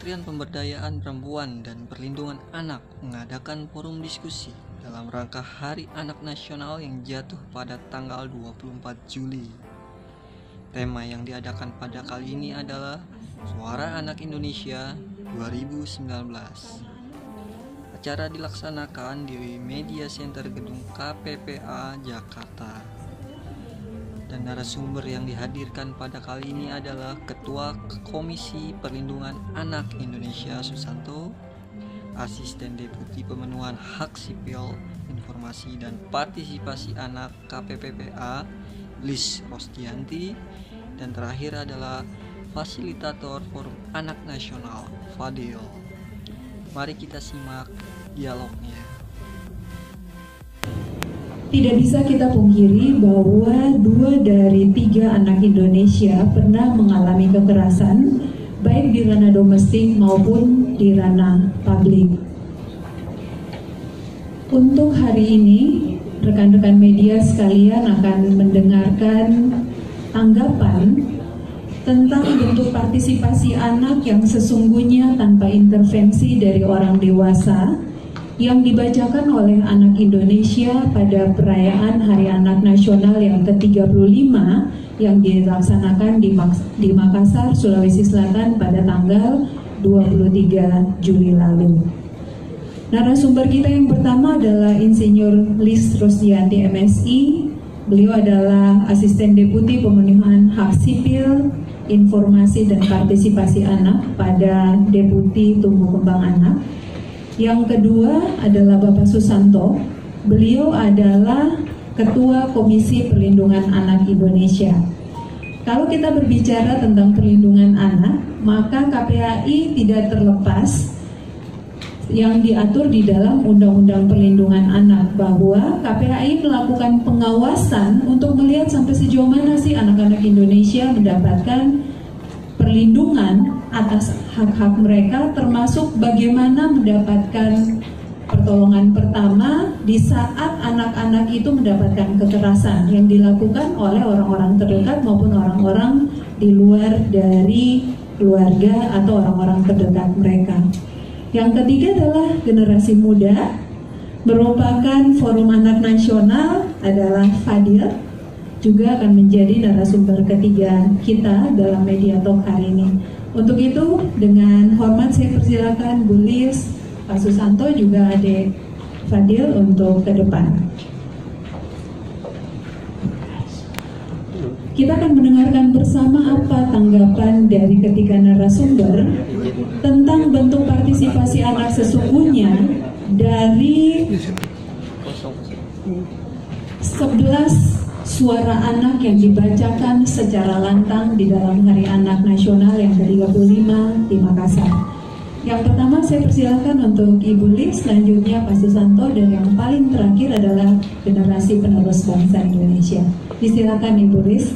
Kementerian Pemberdayaan Perempuan dan Perlindungan Anak mengadakan forum diskusi dalam rangka Hari Anak Nasional yang jatuh pada tanggal 24 Juli. Tema yang diadakan pada kali ini adalah Suara Anak Indonesia 2019. Acara dilaksanakan di Media Center Gedung KPPA Jakarta. Dan narasumber yang dihadirkan pada kali ini adalah Ketua Komisi Perlindungan Anak Indonesia Susanto, Asisten Deputi Pemenuhan Hak Sipil, Informasi dan Partisipasi Anak KPPPA, Liz Rosdianti, dan terakhir adalah Fasilitator Forum Anak Nasional, Fadil. Mari kita simak dialognya. Tidak bisa kita pungkiri bahwa 2 dari 3 anak Indonesia pernah mengalami kekerasan, baik di ranah domestik maupun di ranah publik. Untuk hari ini, rekan-rekan media sekalian akan mendengarkan tanggapan tentang bentuk partisipasi anak yang sesungguhnya tanpa intervensi dari orang dewasa, yang dibacakan oleh anak Indonesia pada perayaan Hari Anak Nasional yang ke-35 yang dilaksanakan di Makassar, Sulawesi Selatan pada tanggal 23 Juli lalu. Narasumber kita yang pertama adalah Insinyur Liz Rosdianti MSI. Beliau adalah Asisten Deputi Pemenuhan Hak Sipil, Informasi dan Partisipasi Anak pada Deputi Tumbuh Kembang Anak. Yang kedua adalah Bapak Susanto. Beliau adalah Ketua Komisi Perlindungan Anak Indonesia. Kalau kita berbicara tentang perlindungan anak, maka KPAI tidak terlepas yang diatur di dalam Undang-Undang Perlindungan Anak, bahwa KPAI melakukan pengawasan untuk melihat sampai sejauh mana sih anak-anak Indonesia mendapatkan perlindungan atas hak-hak mereka, termasuk bagaimana mendapatkan pertolongan pertama di saat anak-anak itu mendapatkan kekerasan yang dilakukan oleh orang-orang terdekat maupun orang-orang di luar dari keluarga atau orang-orang terdekat mereka. Yang ketiga adalah generasi muda, merupakan Forum Anak Nasional adalah Fadil, juga akan menjadi narasumber ketiga kita dalam Media Talk hari ini. Untuk itu, dengan hormat saya persilakan Bu Liz, Pak Susanto, juga adik Fadil untuk ke depan. Kita akan mendengarkan bersama apa tanggapan dari ketiga narasumber tentang bentuk partisipasi anak sesungguhnya dari 11 suara anak yang dibacakan secara lantang di dalam Hari Anak Nasional yang ke-35 di Makassar. Yang pertama saya persilakan untuk Ibu Liz, selanjutnya Pak Susanto, dan yang paling terakhir adalah generasi penerus bangsa Indonesia. Disilakan Ibu Liz.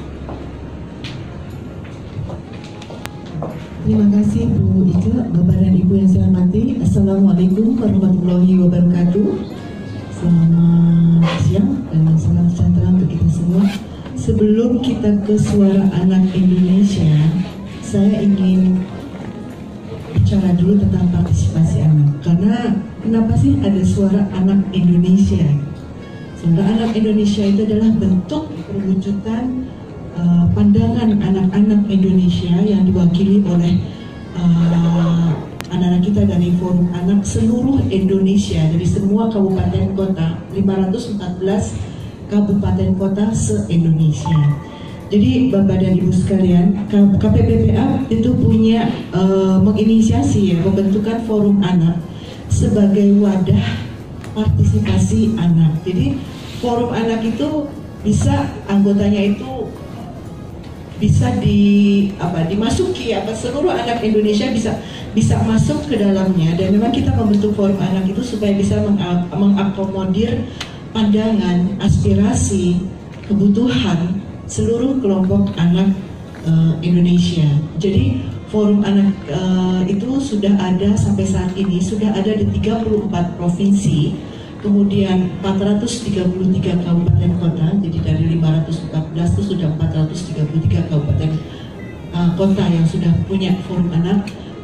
Terima kasih Bu Ike, Bapak dan Ibu yang saya hormati. Assalamualaikum warahmatullahi wabarakatuh. Selamat siang dan salam sejahtera untuk kita semua. Sebelum kita ke Suara Anak Indonesia, saya ingin bicara dulu tentang partisipasi anak. Karena kenapa sih ada Suara Anak Indonesia? Suara Anak Indonesia itu adalah bentuk perwujudan pandangan anak-anak Indonesia yang diwakili oleh anak-anak kita dari Forum Anak seluruh Indonesia, dari semua kabupaten kota, 514 kabupaten kota se-Indonesia. Jadi Bapak dan Ibu sekalian, KPPPA itu punya menginisiasi pembentukan Forum Anak sebagai wadah partisipasi anak. Jadi Forum Anak itu bisa anggotanya itu bisa dimasuki seluruh anak Indonesia bisa masuk ke dalamnya, dan memang kita membentuk Forum Anak itu supaya bisa mengakomodir pandangan, aspirasi, kebutuhan seluruh kelompok anak Indonesia. Jadi Forum Anak itu sudah ada sampai saat ini, sudah ada di 34 provinsi, kemudian 433 kabupaten kota. Jadi dari 514 itu sudah 433 kabupaten kota yang sudah punya Forum Anak.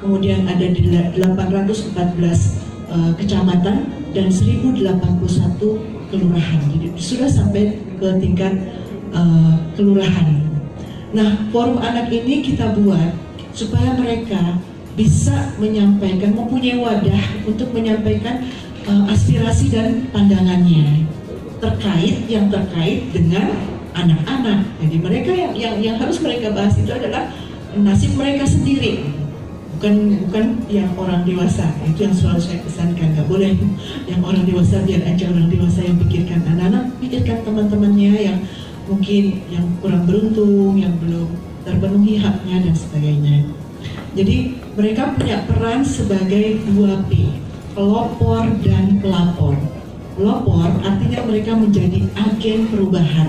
kemudian ada di 814 kecamatan dan 1081 kelurahan. Jadi sudah sampai ke tingkat kelurahan. Nah, forum anak ini kita buat supaya mereka bisa menyampaikan, mempunyai wadah untuk menyampaikan aspirasi dan pandangannya terkait dengan anak-anak. Jadi mereka yang harus mereka bahas itu adalah nasib mereka sendiri, bukan yang orang dewasa. Itu yang selalu saya pesankan, nggak boleh yang orang dewasa, biar aja orang dewasa yang pikirkan. Anak-anak pikirkan teman-temannya yang mungkin yang kurang beruntung, yang belum terpenuhi haknya dan sebagainya. Jadi mereka punya peran sebagai 2P, pelopor dan pelapor. Pelopor artinya mereka menjadi agen perubahan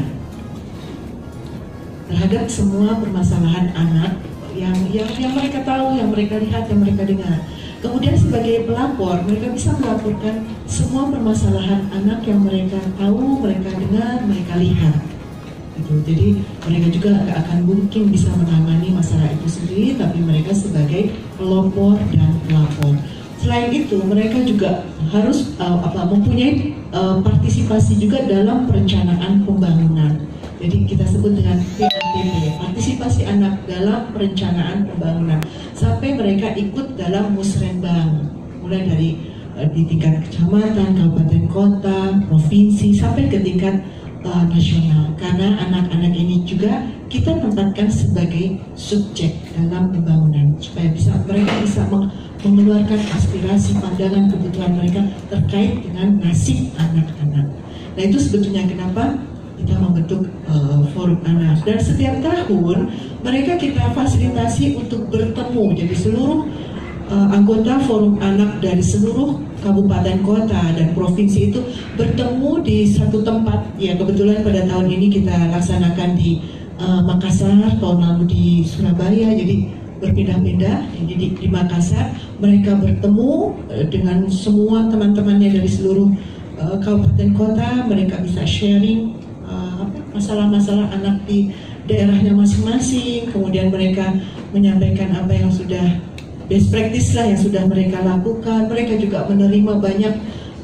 terhadap semua permasalahan anak yang mereka tahu, yang mereka lihat, yang mereka dengar. Kemudian sebagai pelapor, mereka bisa melaporkan semua permasalahan anak yang mereka tahu, mereka dengar, mereka lihat. Gitu. Jadi mereka juga nggak akan mungkin bisa menangani masalah itu sendiri, tapi mereka sebagai pelopor dan pelapor. Selain itu, mereka juga harus mempunyai partisipasi juga dalam perencanaan pembangunan. Jadi kita sebut dengan PAPP, partisipasi anak dalam perencanaan pembangunan. Sampai mereka ikut dalam musrenbang, mulai dari di tingkat kecamatan, kabupaten, kota, provinsi, sampai ke tingkat nasional. Karena anak-anak ini juga kita tempatkan sebagai subjek dalam pembangunan, supaya mereka bisa mengeluarkan aspirasi, pandangan, kebutuhan mereka terkait dengan nasib anak-anak. Nah, itu sebetulnya kenapa kita membentuk forum anak. Dan setiap tahun mereka kita fasilitasi untuk bertemu. Jadi seluruh anggota forum anak dari seluruh kabupaten, kota, dan provinsi itu bertemu di satu tempat. Ya, kebetulan pada tahun ini kita laksanakan di Makassar, tahun lalu di Surabaya. Jadi berpindah-pindah. Jadi di Makassar mereka bertemu dengan semua teman-temannya dari seluruh kabupaten, kota. Mereka bisa sharing masalah-masalah anak di daerahnya masing-masing. Kemudian mereka menyampaikan apa yang sudah best practice lah yang sudah mereka lakukan. Mereka juga menerima banyak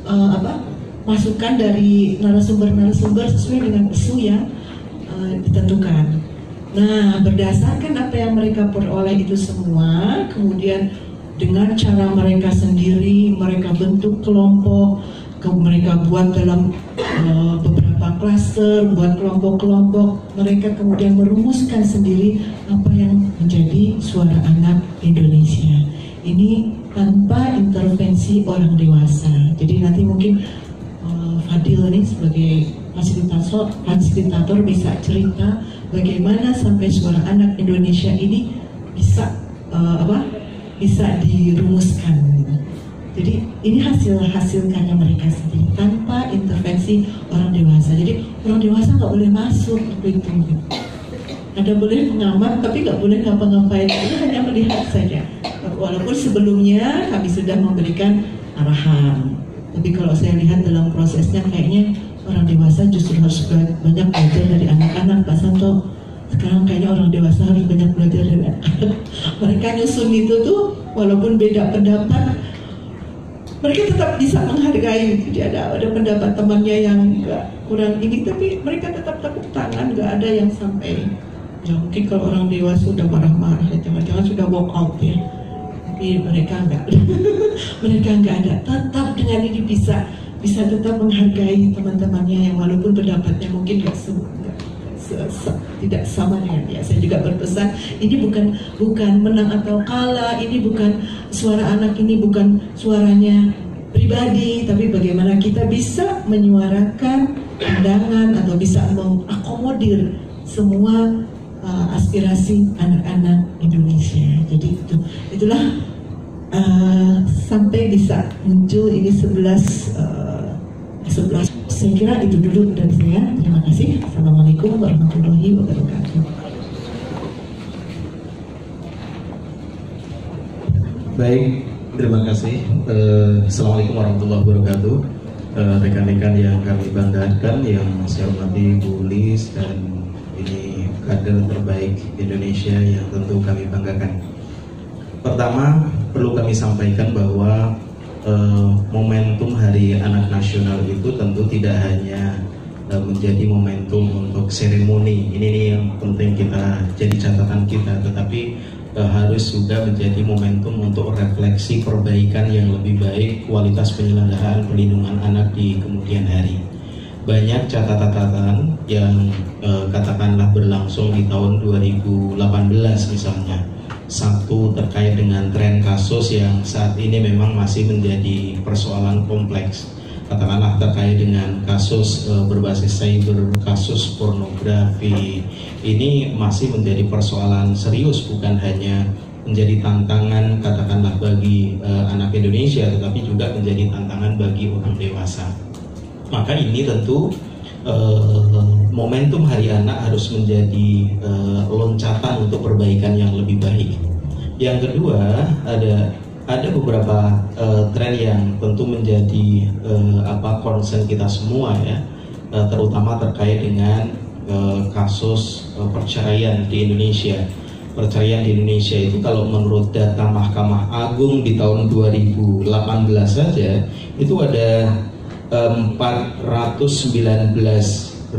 masukan dari narasumber-narasumber sesuai dengan isu yang ditentukan. Nah, berdasarkan apa yang mereka peroleh itu semua, kemudian dengan cara mereka sendiri, mereka bentuk kelompok, mereka buat dalam beberapa klaster, buat kelompok-kelompok. Mereka kemudian merumuskan sendiri apa yang menjadi suara anak Indonesia. Ini tanpa intervensi orang dewasa. Jadi nanti mungkin Fadil ini sebagai fasilitator bisa cerita bagaimana sampai suara anak Indonesia ini bisa dirumuskan. Gitu. Jadi ini hasil karya mereka sendiri tanpa intervensi orang dewasa. Jadi orang dewasa nggak boleh masuk itu. Ada boleh mengamat tapi nggak boleh ngapa-ngapain. Itu hanya melihat saja. Walaupun sebelumnya kami sudah memberikan arahan. Tapi kalau saya lihat dalam prosesnya kayaknya orang dewasa justru harus banyak belajar dari anak-anak, Pak Santo. Sekarang kayaknya orang dewasa harus banyak belajar dari anak-anak. Mereka nyusun itu tuh walaupun beda pendapat, mereka tetap bisa menghargai. Jadi ada pendapat temannya yang nggak kurang ini, tapi mereka tetap tepuk tangan, nggak ada yang sampai. Ya mungkin kalau orang dewasa sudah marah-marah, ya jangan-jangan sudah walk out ya. Tapi mereka nggak, mereka nggak ada. Tetap dengan ini bisa tetap menghargai teman-temannya yang walaupun pendapatnya mungkin tidak sama dengan dia. Saya juga berpesan, ini bukan menang atau kalah, ini bukan suara anak, ini bukan suaranya pribadi, tapi bagaimana kita bisa menyuarakan pandangan atau bisa mengakomodir semua aspirasi anak-anak Indonesia. Jadi itulah sampai bisa muncul ini 11. Saya kira itu dulu dari saya. Terima kasih. Assalamualaikum warahmatullahi wabarakatuh. Baik, terima kasih. Assalamualaikum warahmatullahi wabarakatuh. Rekan-rekan yang kami banggakan, yang saya hormati Bu Lis, dan ini kader terbaik Indonesia yang tentu kami banggakan. Pertama, perlu kami sampaikan bahwa momentum Hari Anak Nasional itu tentu tidak hanya menjadi momentum untuk seremoni. Ini yang penting kita jadi catatan kita, tetapi harus juga menjadi momentum untuk refleksi perbaikan yang lebih baik kualitas penyelenggaraan perlindungan anak di kemudian hari. Banyak catatan yang katakanlah berlangsung di tahun 2018 misalnya. Satu, terkait dengan tren kasus yang saat ini memang masih menjadi persoalan kompleks. Katakanlah terkait dengan kasus berbasis cyber, kasus pornografi, ini masih menjadi persoalan serius, bukan hanya menjadi tantangan katakanlah bagi anak Indonesia, tetapi juga menjadi tantangan bagi orang dewasa. Maka ini tentu momentum Hari Anak harus menjadi loncatan untuk perbaikan yang lebih baik. Yang kedua, ada beberapa tren yang tentu menjadi concern kita semua ya, terutama terkait dengan kasus perceraian di Indonesia. Perceraian di Indonesia itu kalau menurut data Mahkamah Agung di tahun 2018 saja itu ada 419.268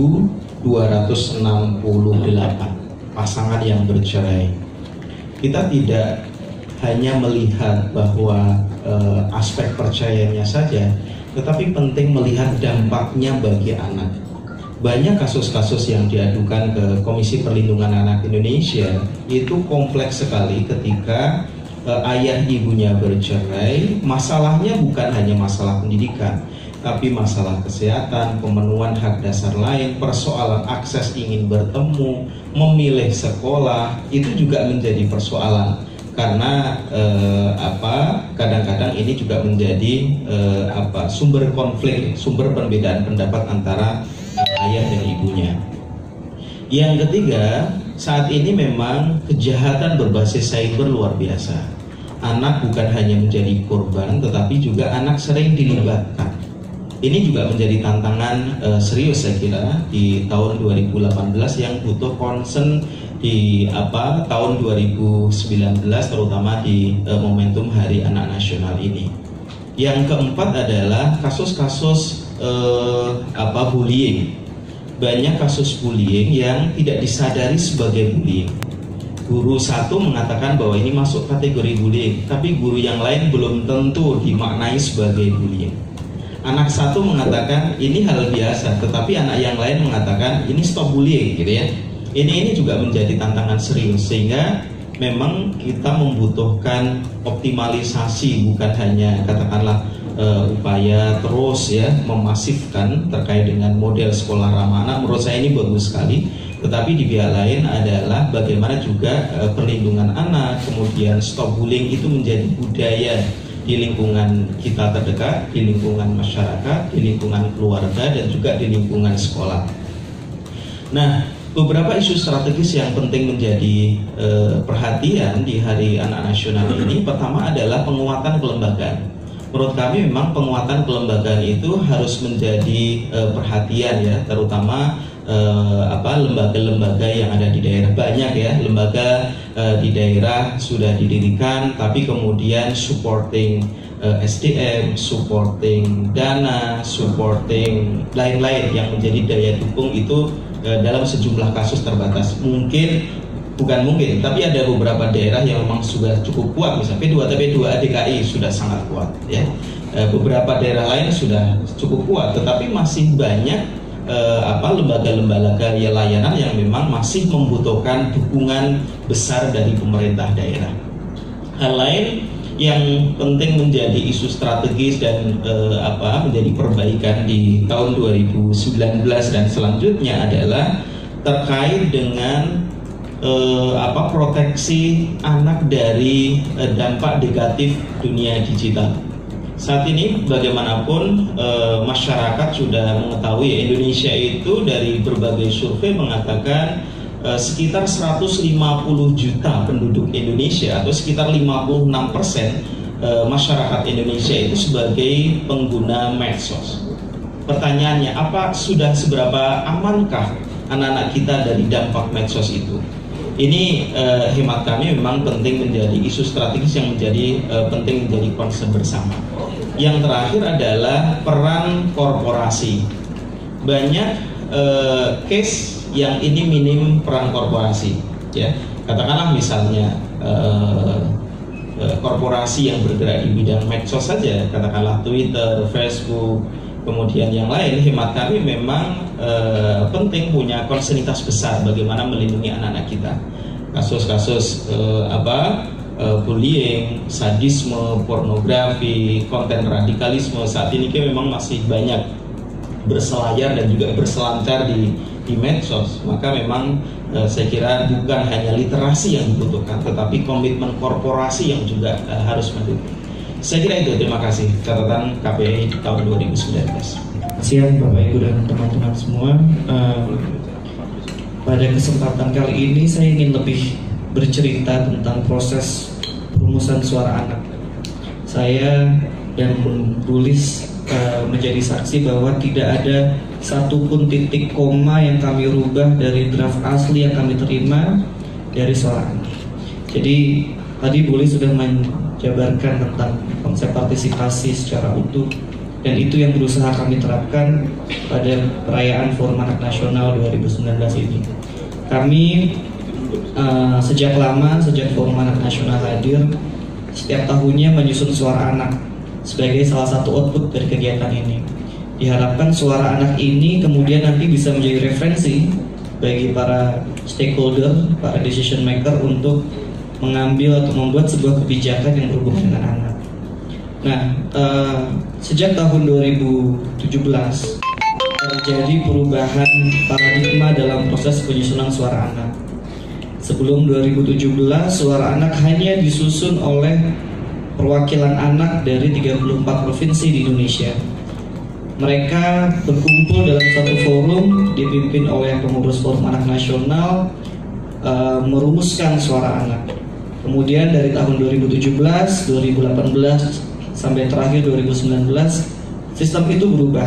pasangan yang bercerai. Kita tidak hanya melihat bahwa aspek perceraiannya saja, tetapi penting melihat dampaknya bagi anak. Banyak kasus-kasus yang diadukan ke Komisi Perlindungan Anak Indonesia itu kompleks sekali ketika ayah ibunya bercerai. Masalahnya bukan hanya masalah pendidikan, tapi masalah kesehatan, pemenuhan hak dasar lain, persoalan akses ingin bertemu, memilih sekolah, itu juga menjadi persoalan. Karena kadang-kadang ini juga menjadi sumber konflik, sumber perbedaan pendapat antara ayah dan ibunya. Yang ketiga, saat ini memang kejahatan berbasis cyber luar biasa. Anak bukan hanya menjadi korban, tetapi juga anak sering dilibatkan. Ini juga menjadi tantangan serius saya kira di tahun 2018 yang butuh concern di tahun 2019, terutama di momentum Hari Anak Nasional ini. Yang keempat adalah kasus-kasus bullying. Banyak kasus bullying yang tidak disadari sebagai bullying. Guru satu mengatakan bahwa ini masuk kategori bullying, tapi guru yang lain belum tentu dimaknai sebagai bullying. Anak satu mengatakan ini hal biasa, tetapi anak yang lain mengatakan ini stop bullying, gitu ya. Ini juga menjadi tantangan serius, sehingga memang kita membutuhkan optimalisasi, bukan hanya katakanlah upaya terus ya memasifkan terkait dengan model sekolah ramah anak. Menurut saya ini bagus sekali, tetapi di pihak lain adalah bagaimana juga perlindungan anak, kemudian stop bullying itu menjadi budaya di lingkungan kita terdekat, di lingkungan masyarakat, di lingkungan keluarga, dan juga di lingkungan sekolah. Nah, beberapa isu strategis yang penting menjadi perhatian di Hari Anak Nasional ini, pertama adalah penguatan kelembagaan. Menurut kami memang penguatan kelembagaan itu harus menjadi perhatian ya, terutama lembaga-lembaga yang ada di daerah. Banyak ya lembaga di daerah sudah didirikan, tapi kemudian supporting SDM, supporting dana, supporting lain-lain yang menjadi daya dukung itu dalam sejumlah kasus terbatas. Tapi ada beberapa daerah yang memang sudah cukup kuat, misalnya P2TP2 DKI sudah sangat kuat ya. Beberapa daerah lain sudah cukup kuat, tetapi masih banyak lembaga-lembaga layanan yang memang masih membutuhkan dukungan besar dari pemerintah daerah. Hal lain yang penting menjadi isu strategis dan menjadi perbaikan di tahun 2019 dan selanjutnya adalah terkait dengan proteksi anak dari dampak negatif dunia digital. Saat ini bagaimanapun masyarakat sudah mengetahui Indonesia itu dari berbagai survei mengatakan sekitar 150 juta penduduk Indonesia atau sekitar 56% masyarakat Indonesia itu sebagai pengguna medsos. Pertanyaannya, sudah seberapa amankah anak-anak kita dari dampak medsos itu? Ini hemat kami memang penting menjadi isu strategis yang menjadi penting menjadi concern bersama. Yang terakhir adalah peran korporasi. Banyak case yang ini minim peran korporasi, ya. Katakanlah misalnya korporasi yang bergerak di bidang medsos saja, katakanlah Twitter, Facebook, kemudian yang lain, hemat kami memang penting punya konsernitas besar bagaimana melindungi anak-anak kita. Kasus-kasus bullying, sadisme, pornografi, konten radikalisme saat ini memang masih banyak berselayar dan juga berselancar di medsos. Maka memang saya kira bukan hanya literasi yang dibutuhkan, tetapi komitmen korporasi yang juga harus mendukung. Saya kira itu. Terima kasih catatan KPI tahun 2019. Siang Bapak Ibu dan teman-teman semua. Pada kesempatan kali ini saya ingin lebih bercerita tentang proses perumusan suara anak. Saya dan Bulis menjadi saksi bahwa tidak ada satupun titik koma yang kami rubah dari draft asli yang kami terima dari suara anak. Jadi tadi Bulis sudah menjabarkan tentang konsep partisipasi secara utuh, dan itu yang berusaha kami terapkan pada perayaan Forum Anak Nasional 2019 ini. Kami sejak lama, sejak Forum Anak Nasional hadir, setiap tahunnya menyusun suara anak sebagai salah satu output dari kegiatan ini. Diharapkan suara anak ini kemudian nanti bisa menjadi referensi bagi para stakeholder, para decision maker untuk mengambil atau membuat sebuah kebijakan yang berhubungan dengan anak. Nah, sejak tahun 2017 terjadi perubahan paradigma dalam proses penyusunan suara anak. Sebelum 2017, suara anak hanya disusun oleh perwakilan anak dari 34 provinsi di Indonesia. Mereka berkumpul dalam satu forum dipimpin oleh pengurus Forum Anak Nasional, merumuskan suara anak. Kemudian dari tahun 2017, 2018 sampai terakhir 2019, sistem itu berubah.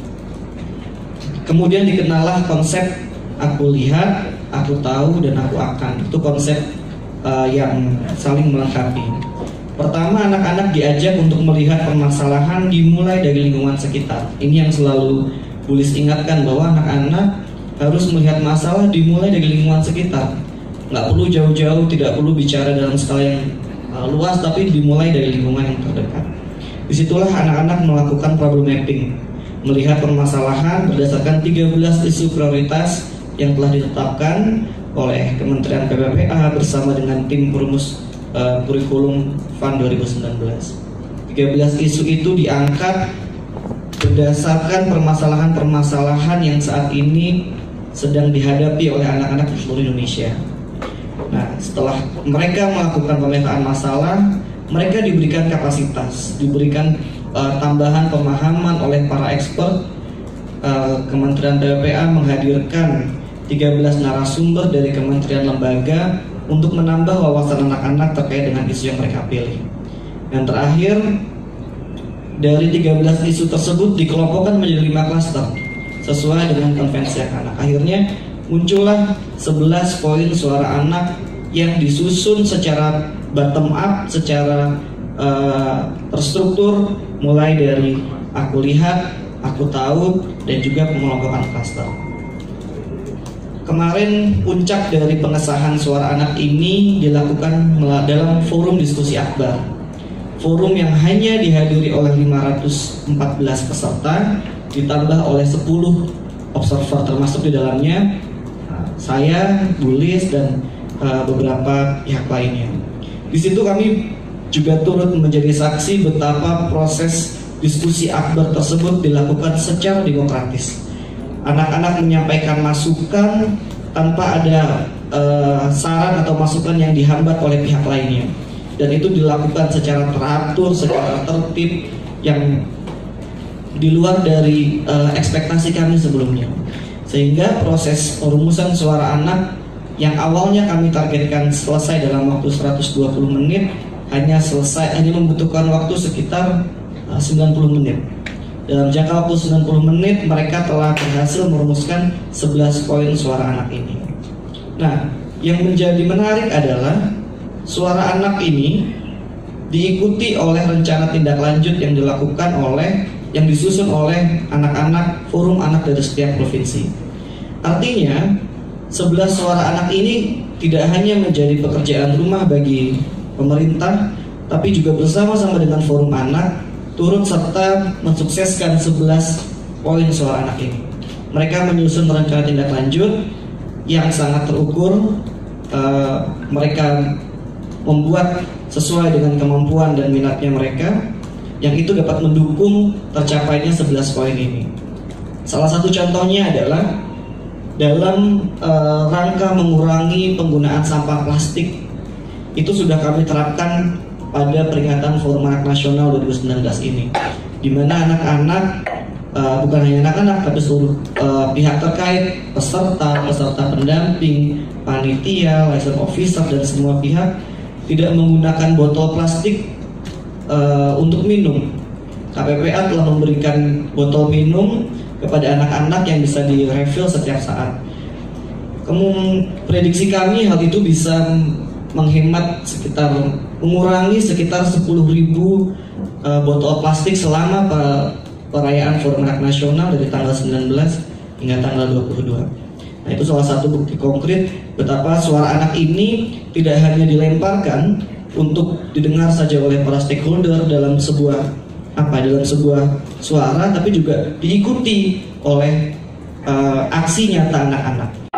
Kemudian dikenallah konsep aku lihat, aku tahu, dan aku akan. Itu konsep yang saling melengkapi. Pertama, anak-anak diajak untuk melihat permasalahan dimulai dari lingkungan sekitar. Ini yang selalu Bulis ingatkan, bahwa anak-anak harus melihat masalah dimulai dari lingkungan sekitar. Nggak perlu jauh-jauh, tidak perlu bicara dalam skala yang luas, tapi dimulai dari lingkungan yang terdekat. Disitulah anak-anak melakukan problem mapping, melihat permasalahan berdasarkan 13 isu prioritas yang telah ditetapkan oleh Kementerian PPPA bersama dengan tim perumus kurikulum FAN 2019. 13 isu itu diangkat berdasarkan permasalahan-permasalahan yang saat ini sedang dihadapi oleh anak-anak di seluruh Indonesia. Nah, setelah mereka melakukan pemetaan masalah, mereka diberikan kapasitas, diberikan tambahan pemahaman oleh para expert. Kementerian PPPA menghadirkan 13 narasumber dari kementerian lembaga untuk menambah wawasan anak-anak terkait dengan isu yang mereka pilih. Dan terakhir, dari 13 isu tersebut dikelompokkan menjadi 5 klaster sesuai dengan konvensi anak. Akhirnya muncullah 11 poin suara anak yang disusun secara bottom up, secara terstruktur, mulai dari aku lihat, aku tahu, dan juga pengelompokan klaster. Kemarin puncak dari pengesahan suara anak ini dilakukan dalam forum diskusi akbar. Forum yang hanya dihadiri oleh 514 peserta, ditambah oleh 10 observer, termasuk di dalamnya saya, Bulis, dan beberapa pihak lainnya. Di situ kami juga turut menjadi saksi betapa proses diskusi akbar tersebut dilakukan secara demokratis. Anak-anak menyampaikan masukan tanpa ada saran atau masukan yang dihambat oleh pihak lainnya, dan itu dilakukan secara teratur, secara tertib, yang di luar dari ekspektasi kami sebelumnya. Sehingga proses perumusan suara anak yang awalnya kami targetkan selesai dalam waktu 120 menit hanya membutuhkan waktu sekitar 90 menit. Dalam jangka waktu 90 menit mereka telah berhasil merumuskan 11 poin suara anak ini. Nah, yang menjadi menarik adalah suara anak ini diikuti oleh rencana tindak lanjut yang disusun oleh anak-anak, forum anak dari setiap provinsi. Artinya 11 suara anak ini tidak hanya menjadi pekerjaan rumah bagi pemerintah, tapi juga bersama-sama dengan forum anak turut serta mensukseskan 11 poin suara anak ini. Mereka menyusun rencana tindak lanjut yang sangat terukur. Mereka membuat sesuai dengan kemampuan dan minatnya mereka, yang itu dapat mendukung tercapainya 11 poin ini. Salah satu contohnya adalah dalam rangka mengurangi penggunaan sampah plastik. Itu sudah kami terapkan pada peringatan Forum Anak Nasional 2019 ini, di mana anak-anak, bukan hanya anak-anak tapi seluruh pihak terkait, peserta pendamping, panitia, liaison officer, dan semua pihak tidak menggunakan botol plastik untuk minum. KPPA telah memberikan botol minum kepada anak-anak yang bisa di-refill setiap saat. Prediksi kami hal itu bisa mengurangi sekitar 10.000 botol plastik selama perayaan Forum Anak Nasional dari tanggal 19 hingga tanggal 22. Nah, itu salah satu bukti konkret betapa suara anak ini tidak hanya dilemparkan untuk didengar saja oleh para stakeholder dalam sebuah suara, tapi juga diikuti oleh aksi nyata anak-anak.